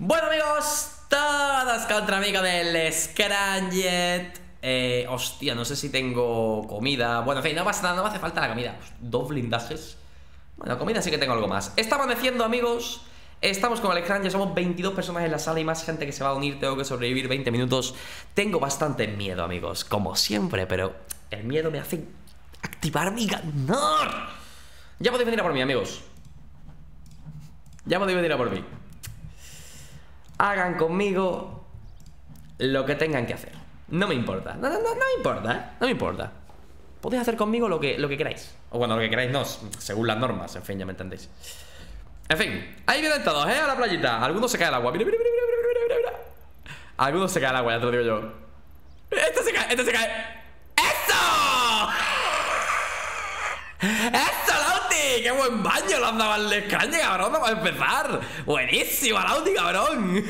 Bueno, amigos, todos contra mí con el Scramjet. Hostia, no sé si tengo comida. Bueno, en fin, no pasa nada, no me hace falta la comida. Dos blindajes. Bueno, comida sí que tengo algo más. Está amaneciendo, amigos. Estamos con el Scramjet, somos 22 personas en la sala y más gente que se va a unir. Tengo que sobrevivir 20 minutos. Tengo bastante miedo, amigos, como siempre, pero el miedo me hace activar mi ganar. Ya podéis venir a por mí, amigos. Ya podéis venir a por mí. Hagan conmigo lo que tengan que hacer. No me importa. No me importa, ¿eh? No me importa. Podéis hacer conmigo lo que queráis. O bueno, lo que queráis no, según las normas. En fin, ya me entendéis. En fin, ahí vienen todos, ¿eh? A la playita. Algunos se cae al agua. Mira, mira, mira, mira, mira, mira. Algunos se cae al agua, ya te lo digo yo. Este se cae, este se cae. ¡Eso! ¡Eso, Lauti! ¡Qué buen baño le han dado al Scramjet, cabrón! Vamos a empezar. ¡Buenísima, Lauti, cabrón!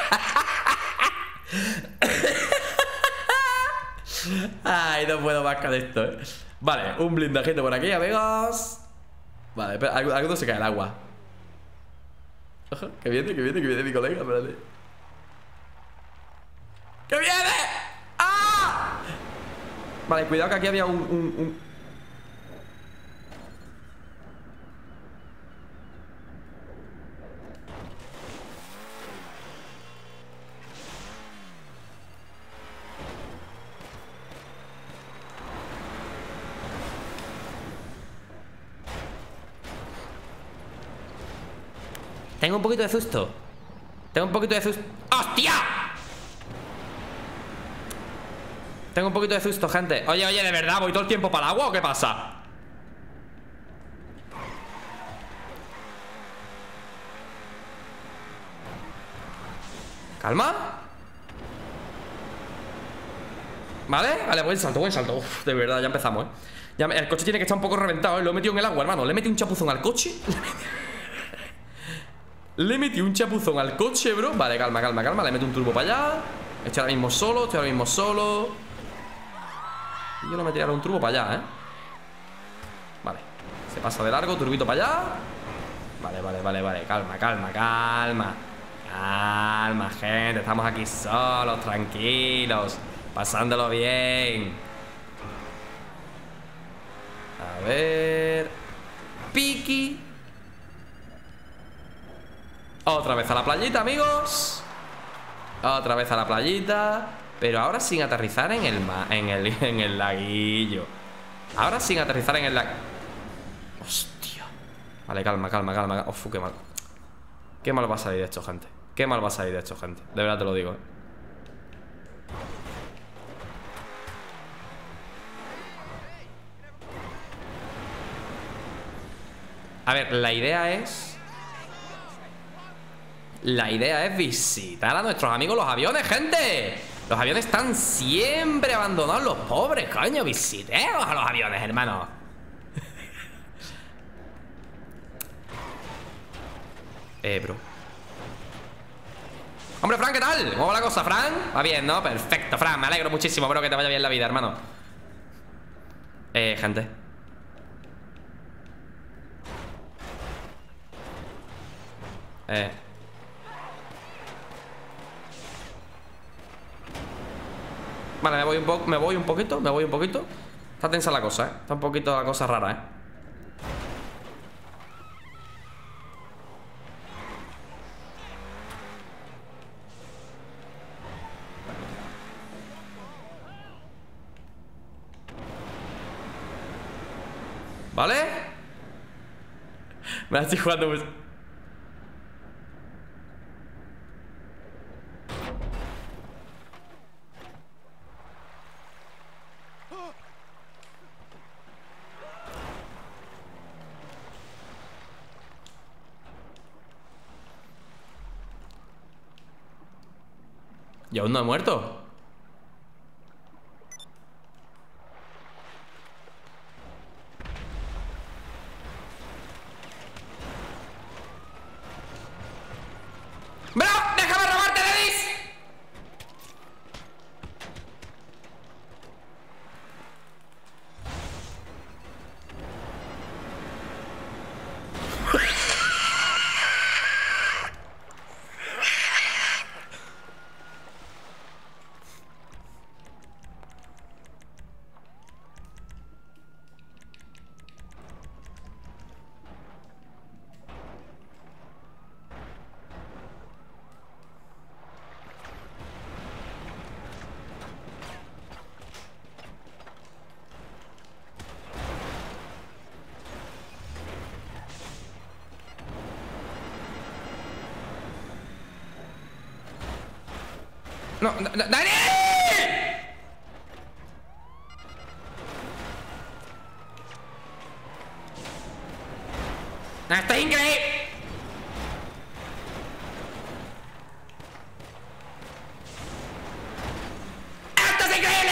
Ay, no puedo más con esto, ¿eh? Vale, un blindajito por aquí, amigos. Vale, espera, alguno se cae al agua. Ojo, que viene mi colega, espérate. ¡Que viene! ¡Ah! Vale, cuidado que aquí había un... Tengo un poquito de susto. Tengo un poquito de susto. ¡Hostia! Tengo un poquito de susto, gente. Oye, ¿de verdad voy todo el tiempo para el agua o qué pasa? Calma. Vale, buen salto, buen salto. Uf, de verdad, ya empezamos, el coche tiene que estar un poco reventado, Lo he metido en el agua, hermano. Le he metido un chapuzón al coche. Le he metido un chapuzón al coche, bro. Vale, calma. Le meto un turbo para allá. Estoy ahora mismo solo, Y yo le metería un turbo para allá, Vale, se pasa de largo, turbito para allá. Vale, calma, gente. Estamos aquí solos, tranquilos, pasándolo bien. A ver. Piki. Otra vez a la playita, amigos. Otra vez a la playita. Pero ahora sin aterrizar en el laguillo. Ahora sin aterrizar en el laguillo. Hostia. Vale, calma. Uf, qué mal. Qué mal va a salir esto, gente. De verdad te lo digo, A ver, la idea es visitar a nuestros amigos los aviones, gente. Los aviones están siempre abandonados, los pobres, coño. Visitemos a los aviones, hermano. Bro. Hombre, Fran, ¿qué tal? ¿Cómo va la cosa, Fran? Va bien, ¿no? Perfecto, Fran, me alegro muchísimo, bro, que te vaya bien la vida, hermano. Gente. Vale, me voy un poquito. Está tensa la cosa, Está un poquito la cosa rara, ¿Vale? Me la estoy jugando mucho. ¿Y aún no he muerto? ¡Bro! ¡Déjame robarte, Dennis! No, ¡Dani! ¡Esto es increíble! ¡Esto es increíble!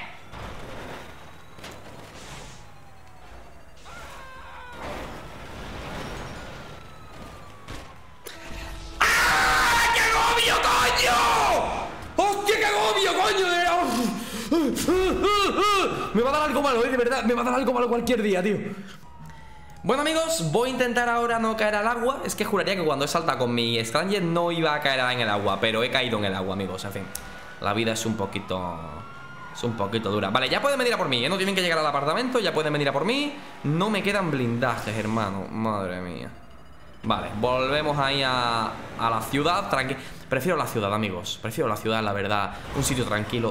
¡Ah! ¡Qué agobio, coño! ¡Hostia, qué agobio, coño! Me va a dar algo malo, de verdad. Me va a dar algo malo cualquier día, tío. Bueno, amigos, voy a intentar ahora no caer al agua. Es que juraría que cuando he saltado con mi Scranged no iba a caer en el agua, pero he caído en el agua, amigos. En fin, la vida es un poquito dura. Vale, ya pueden venir a por mí, ¿eh? No tienen que llegar al apartamento, ya pueden venir a por mí. No me quedan blindajes, hermano. Madre mía. Vale, volvemos ahí a la ciudad. Prefiero la ciudad, amigos. Prefiero la ciudad, la verdad. Un sitio tranquilo.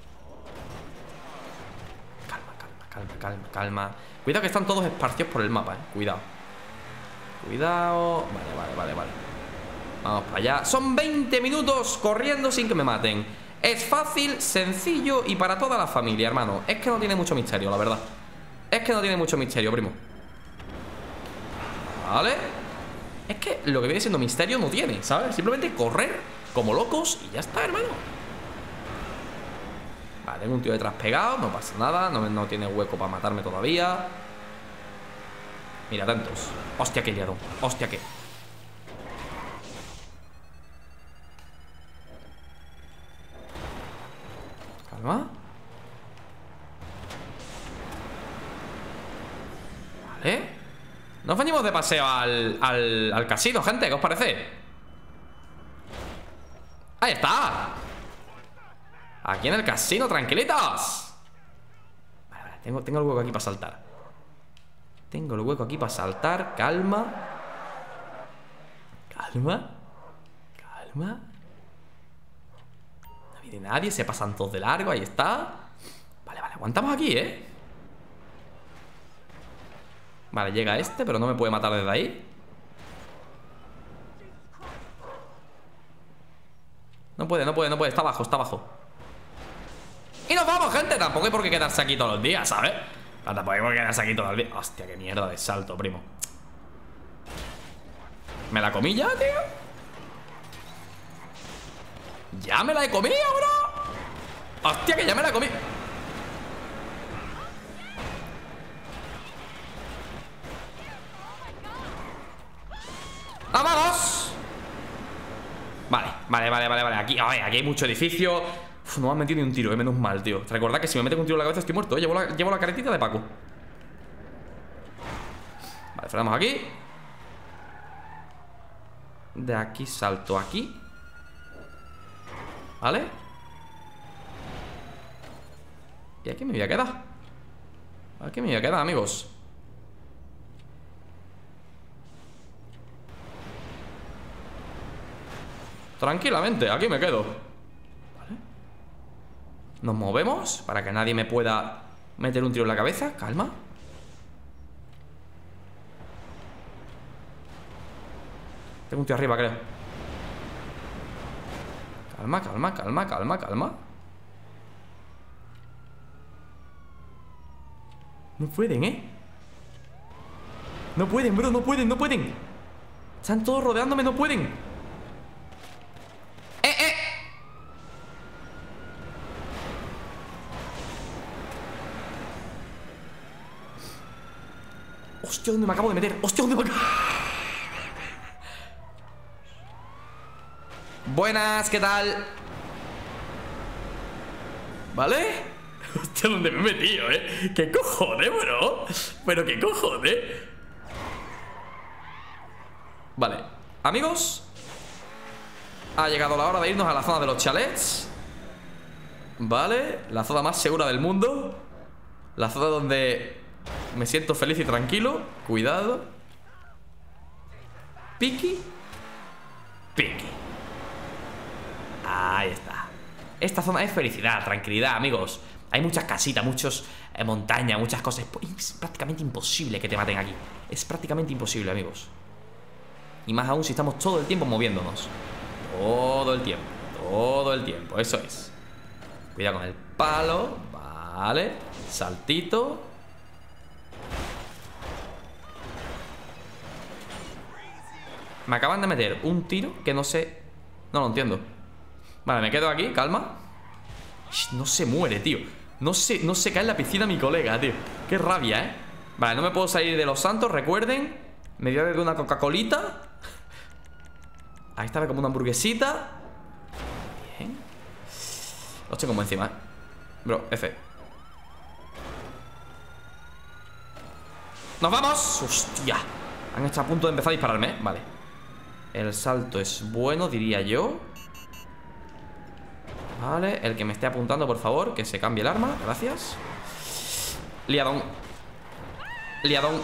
Calma. Cuidado que están todos esparcidos por el mapa, Cuidado. Vale. Vamos para allá. Son 20 minutos corriendo sin que me maten. Es fácil, sencillo y para toda la familia, hermano. Es que no tiene mucho misterio, la verdad. Es que no tiene mucho misterio, primo. Vale. Es que lo que viene siendo misterio no tiene, ¿sabes? Simplemente correr como locos y ya está, hermano. Vale, tengo un tío detrás pegado, no pasa nada. No tiene hueco para matarme todavía. Mira, atentos. Hostia, que liado. Hostia, que... Calma. Vale. Nos venimos de paseo al casino, gente. ¿Qué os parece? ¡Ahí está! Aquí en el casino, tranquilitos. Vale, tengo el hueco aquí para saltar. Calma. No viene nadie, se pasan todos de largo. Ahí está. Vale, aguantamos aquí, Vale, llega este, pero no me puede matar desde ahí. No puede, está abajo. Y nos vamos, gente. Tampoco hay por qué quedarse aquí todos los días, ¿sabes? Tampoco hay por qué quedarse aquí todos los días. Hostia, qué mierda de salto, primo. ¿Me la comí ya, tío? ¿Ya me la he comido, bro? Hostia, que ya me la he comido. ¡Vamos! Vale. Aquí hay mucho edificio. Uf, no me han metido ni un tiro, menos mal, tío. Recordad que si me meten un tiro en la cabeza estoy muerto, Llevo la caretita de Paco. Vale, frenamos aquí. De aquí salto aquí. ¿Vale? Y aquí me voy a quedar. Amigos. Tranquilamente, aquí me quedo. Vale. Nos movemos para que nadie me pueda meter un tiro en la cabeza. Calma. Tengo un tío arriba, creo. Calma. No pueden, No pueden, bro, no pueden. Están todos rodeándome, no pueden. Hostia, ¿dónde me acabo de meter? Buenas, ¿qué tal? ¿Vale? Hostia, ¿dónde me he metido, ¿Qué cojones, bro? ¿Pero qué cojones? Vale, amigos, ha llegado la hora de irnos a la zona de los chalets. Vale, la zona más segura del mundo. La zona donde me siento feliz y tranquilo. Cuidado. Piki. Ahí está. Esta zona es felicidad, tranquilidad, amigos. Hay muchas casitas, muchos montañas, muchas cosas. Es prácticamente imposible que te maten aquí. Es prácticamente imposible, amigos. Y más aún si estamos todo el tiempo moviéndonos. Todo el tiempo. Todo el tiempo, eso es. Cuidado con el palo. Vale. Saltito. Me acaban de meter un tiro que no sé. No lo entiendo. Vale, me quedo aquí, calma. No se muere, tío. No se cae en la piscina mi colega, tío. Qué rabia, ¿eh? Vale, no me puedo salir de los santos, recuerden. Me voy a beber una Coca-Colita. Ahí está, como una hamburguesita. Bien. Los tengo como encima, ¿eh? Bro, F. ¡Nos vamos! ¡Hostia! Han estado a punto de empezar a dispararme, ¿eh? Vale. El salto es bueno, diría yo. Vale, el que me esté apuntando, por favor, que se cambie el arma, gracias. Liadón. Liadón.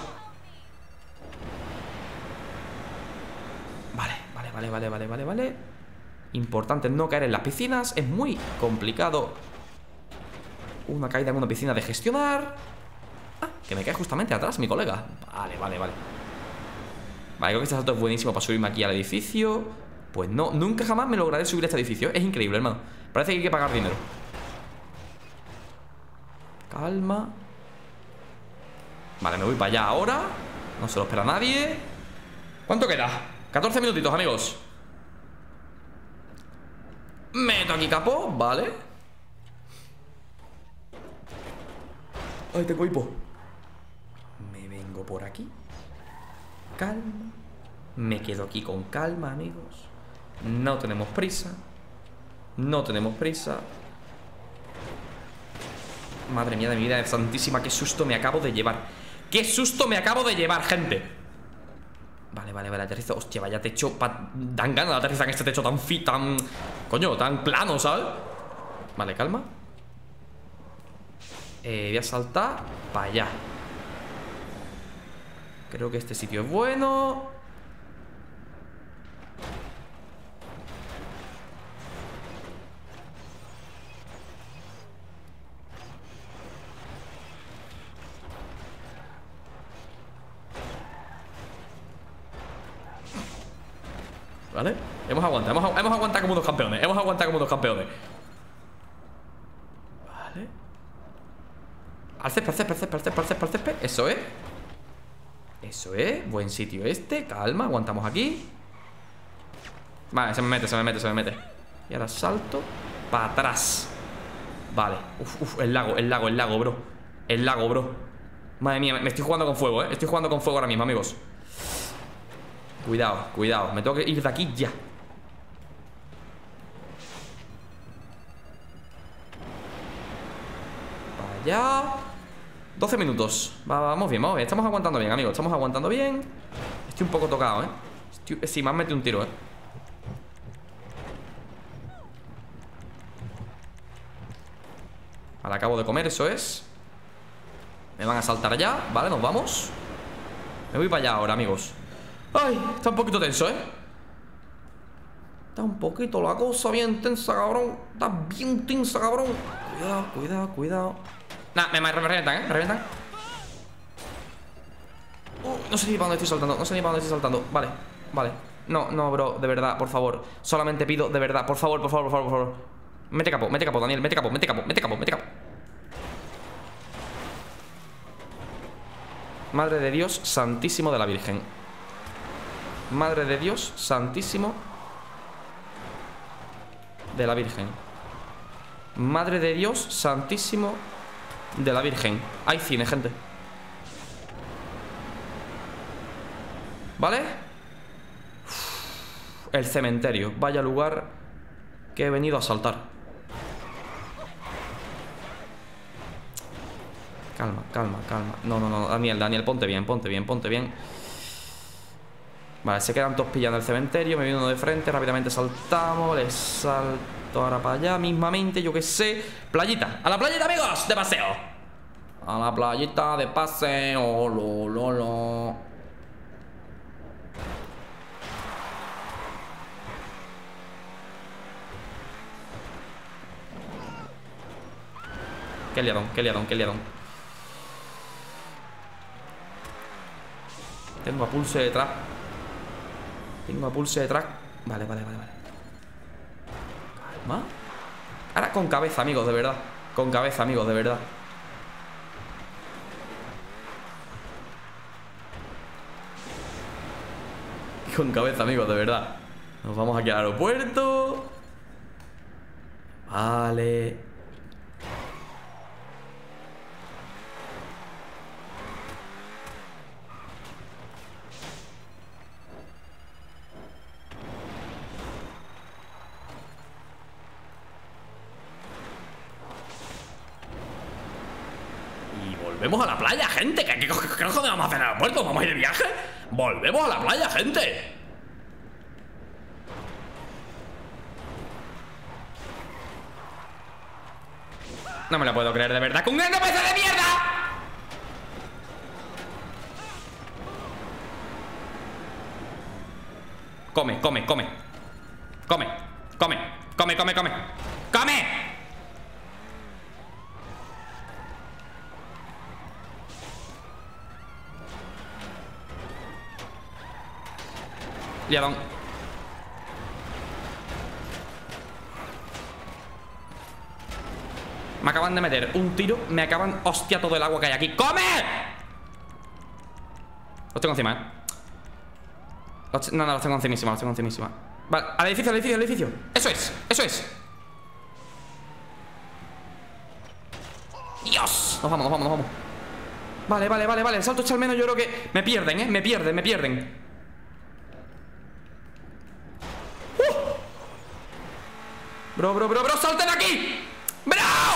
Vale. Importante no caer en las piscinas. Es muy complicado una caída en una piscina de gestionar. Ah, que me cae justamente atrás mi colega. Vale. Vale, creo que este salto es buenísimo para subirme aquí al edificio. Pues no, nunca jamás me lograré subir a este edificio. Es increíble, hermano. Parece que hay que pagar dinero. Calma. Vale, me voy para allá ahora. No se lo espera nadie. ¿Cuánto queda? 14 minutitos, amigos. Meto aquí capó, vale. Ay, tengo hipo. Me vengo por aquí. Calma. Me quedo aquí con calma, amigos. No tenemos prisa. No tenemos prisa. Madre mía de mi vida santísima, qué susto me acabo de llevar. ¡Qué susto me acabo de llevar, gente! Vale, aterrizo. Hostia, vaya techo. Dan ganas de aterrizar en este techo tan coño, tan plano, ¿sabes? Vale, calma. Voy a saltar para allá. Creo que este sitio es bueno. ¿Vale? Hemos aguantado como unos campeones. Vale. Al césped. Eso es. Buen sitio este. Calma, aguantamos aquí. Vale, se me mete. Y ahora salto para atrás. Vale. El lago, bro. Madre mía, me estoy jugando con fuego, Estoy jugando con fuego ahora mismo, amigos. Cuidado. Me tengo que ir de aquí ya. Para allá. 12 minutos. Vamos bien. Estamos aguantando bien, amigos. Estoy un poco tocado, Sí, me han metido un tiro, Vale, acabo de comer, eso es. Me van a saltar ya. Vale, nos vamos. Me voy para allá ahora, amigos. Ay, está un poquito tenso, Está un poquito la cosa bien tensa, cabrón. Está bien tensa, cabrón. Cuidado. Nah, me revientan, Me revientan. No sé ni para dónde estoy saltando. Vale. No, bro, de verdad, por favor. Solamente pido, de verdad, por favor. Mete capo, Daniel, mete capo. Madre de Dios santísimo de la Virgen. Madre de Dios santísimo de la Virgen. Madre de Dios santísimo de la Virgen. Hay cine, gente. ¿Vale? El cementerio. Vaya lugar que he venido a asaltar. Calma. No, Daniel, ponte bien. Vale, se quedan todos pillando el cementerio. Me viene uno de frente, rápidamente saltamos. Les salto ahora para allá mismamente, yo qué sé. Playita, a la playita, amigos, de paseo. A la playita de paseo. Lo. Qué liadón. Tengo a pulse detrás. Calma. Ahora con cabeza, amigos, de verdad. Con cabeza, amigos, de verdad. Con cabeza, amigos, de verdad. Nos vamos aquí al aeropuerto. Vale. Y volvemos a la playa, gente. ¿Qué cojones vamos a hacer en el aeropuerto? ¿Vamos a ir de viaje? Volvemos a la playa, gente. No me lo puedo creer, de verdad. ¡Con un NPC de mierda! Come, come, come. Come, come, come, come, come. ¡Come! Liadón. Me acaban de meter un tiro. Me acaban... Hostia, todo el agua que hay aquí. ¡Come! Los tengo encima, No, los tengo encimísima, los tengo encimísima. Vale, al edificio, al edificio, al edificio. Eso es, eso es. Dios. Nos vamos, nos vamos, nos vamos. Vale, vale, vale, vale. El salto hecho al menos yo creo que... Me pierden, me pierden, me pierden. Bro, salten aquí. ¡Bro!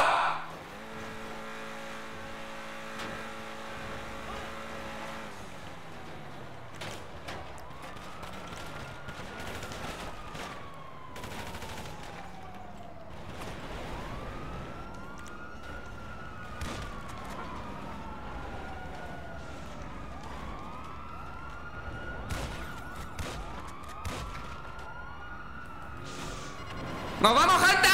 ¡Nos vamos, gente!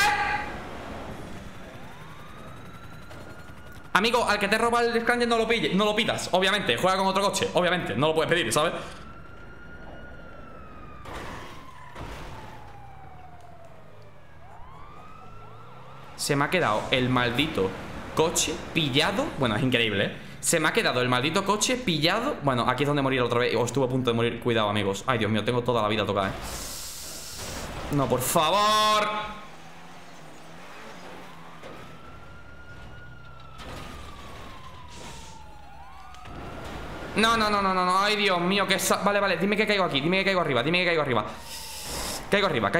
Amigo, al que te roba el Scranged no lo pilles, no lo pidas, obviamente. Juega con otro coche, obviamente. No lo puedes pedir, ¿sabes? Se me ha quedado el maldito coche pillado. Bueno, es increíble, ¿eh? Se me ha quedado el maldito coche pillado. Bueno, aquí es donde morir otra vez. O estuve a punto de morir. Cuidado, amigos. Ay, Dios mío, tengo toda la vida tocada, ¿eh? No, por favor. No. Ay, Dios mío, que... Vale, vale, dime que caigo aquí. Dime que caigo arriba, dime que caigo arriba. Caigo arriba.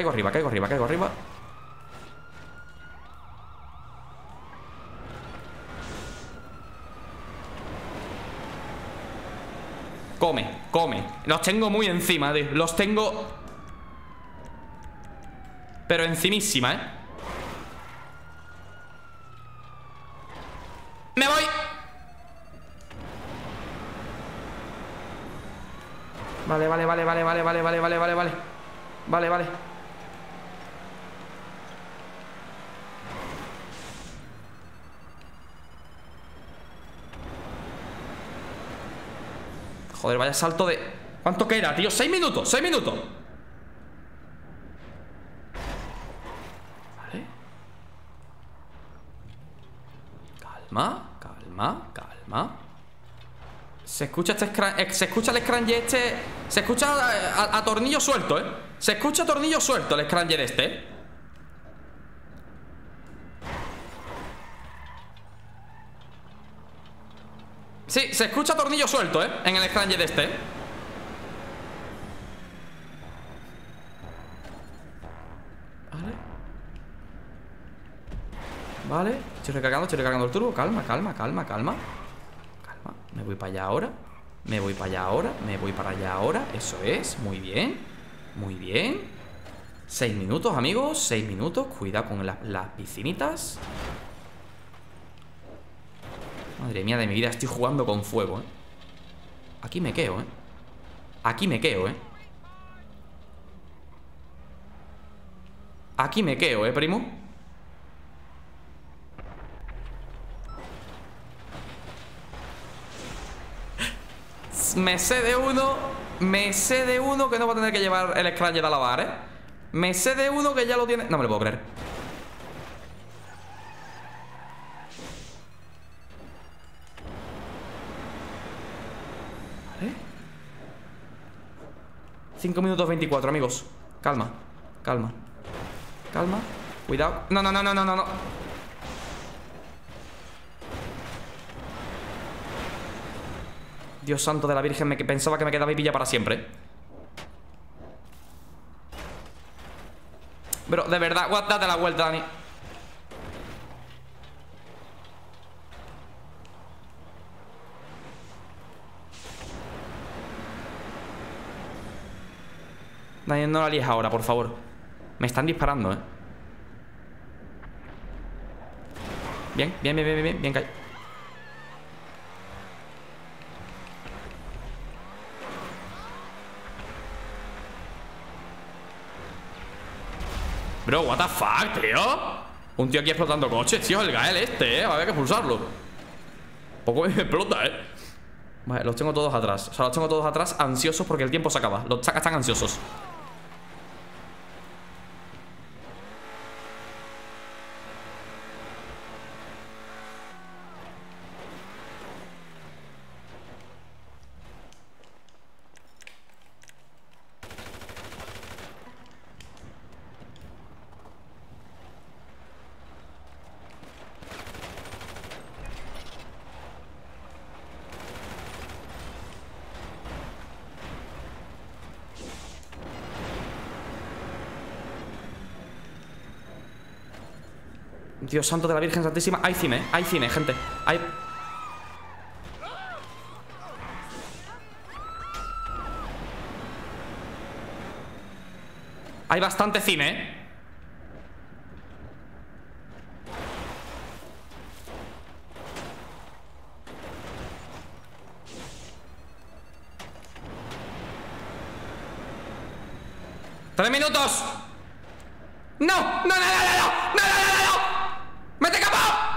Come. Los tengo muy encima, tío. Los tengo... Pero encimísima, ¿eh? ¡Me voy! Vale. Vale. Joder, vaya salto de... ¿Cuánto que era, tío? 6 minutos, 6 minutos. Vale. Calma. Se escucha se escucha el Scranged este. Se escucha a tornillo suelto, ¿eh? Se escucha a tornillo suelto el Scranged este. Sí, se escucha a tornillo suelto, ¿eh? En el Scranged este. Vale. Estoy recargando el turbo. Calma. Me voy para allá ahora. Me voy para allá ahora. Eso es, muy bien. 6 minutos, amigos, 6 minutos. Cuidado con las piscinitas. Madre mía de mi vida, estoy jugando con fuego, ¿eh? Aquí me quedo, primo. Me sé de uno que no va a tener que llevar el Scranged a lavar, ¿eh? Me sé de uno que ya lo tiene. No me lo puedo creer. Vale. 5 minutos 24, amigos. Calma, calma, calma. Cuidado. No, no, no, no, no, no. Dios santo de la Virgen, pensaba que me quedaba pilla para siempre. Bro, de verdad, date la vuelta, Dani. Dani, no la líes ahora, por favor. Me están disparando, Bien, bien, bien, bien, bien, bien, bien. Bro, what the fuck, tío. Un tío aquí explotando coches, tío. El Gael este, Va a haber que expulsarlo. Poco me explota, Vale, los tengo todos atrás. O sea, los tengo todos atrás ansiosos porque el tiempo se acaba. Los chacas están ansiosos. Dios santo de la Virgen Santísima. Hay cine, gente. Hay bastante cine, ¡3 minutos! ¡No! ¡No, no, no, no, no! ¡No, no, no, no, no! ¡Mete capa!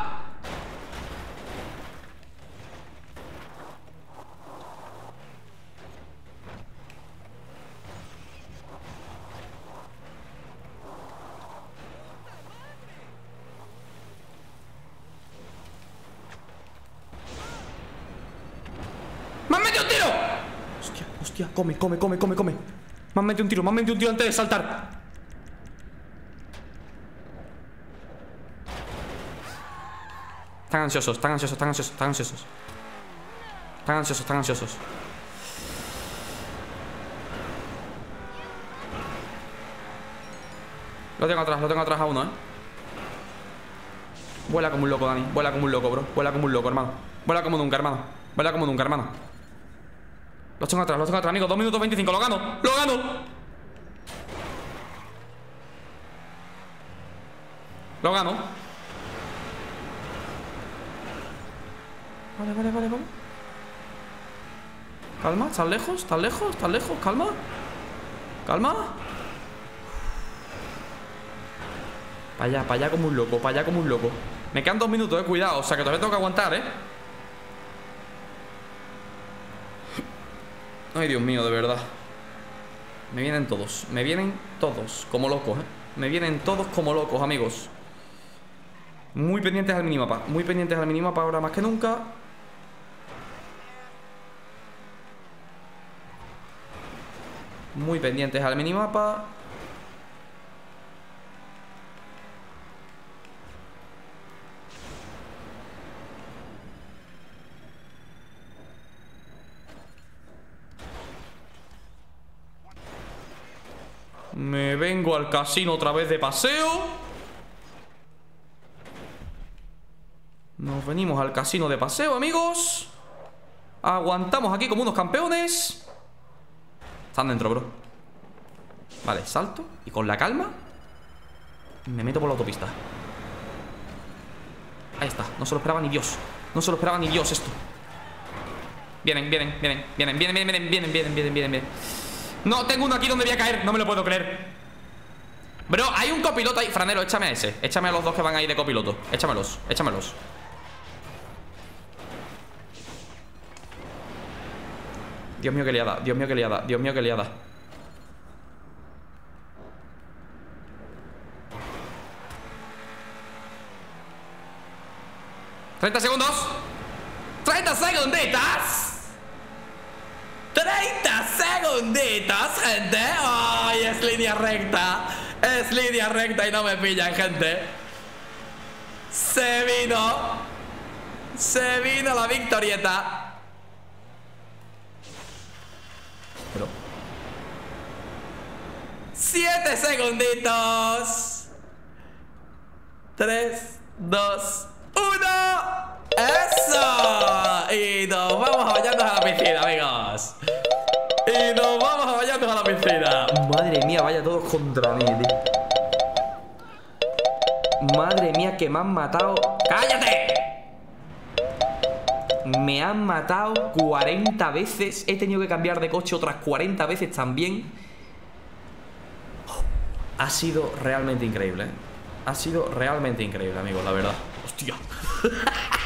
¡Me han metido un tiro! Hostia, hostia, come. Me han metido un tiro antes de saltar. Están ansiosos. Lo tengo atrás a uno, Vuela como un loco, Dani. Vuela como un loco, bro. Vuela como un loco, hermano. Vuela como nunca, hermano. Los tengo atrás, amigos. 2 minutos 25. ¡Lo gano! Vale. Calma, estás lejos. Calma. Para allá como un loco. Me quedan 2 minutos, cuidado. O sea que todavía tengo que aguantar, Ay, Dios mío, de verdad. Me vienen todos como locos, Me vienen todos como locos, amigos. Muy pendientes al minimapa ahora más que nunca. Muy pendientes al minimapa. Me vengo al casino otra vez de paseo. Nos venimos al casino de paseo, amigos. Aguantamos aquí como unos campeones. Están dentro, bro. Vale, salto. Y con la calma me meto por la autopista. Ahí está, no se lo esperaba ni Dios. Esto. Vienen. No, tengo uno aquí donde voy a caer. No me lo puedo creer. Bro, hay un copiloto ahí. Franero, échame a ese. Échame a los dos que van ahí de copiloto. Échamelos. Dios mío, qué liada. 30 segundos. 30 segunditas. 30 segunditas, gente. Ay, es línea recta. Es línea recta y no me pillan, gente. Se vino la victorieta. Pero 7 segunditos. 3, 2, 1. ¡Eso! Y nos vamos a bañarnos a la piscina, amigos. Y nos vamos a bañarnos a la piscina. Madre mía, vaya todos contra mí, tío. Madre mía, que me han matado. ¡Cállate! Me han matado 40 veces. He tenido que cambiar de coche otras 40 veces también. Ha sido realmente increíble, ¿eh? Ha sido realmente increíble, amigos, la verdad. ¡Hostia!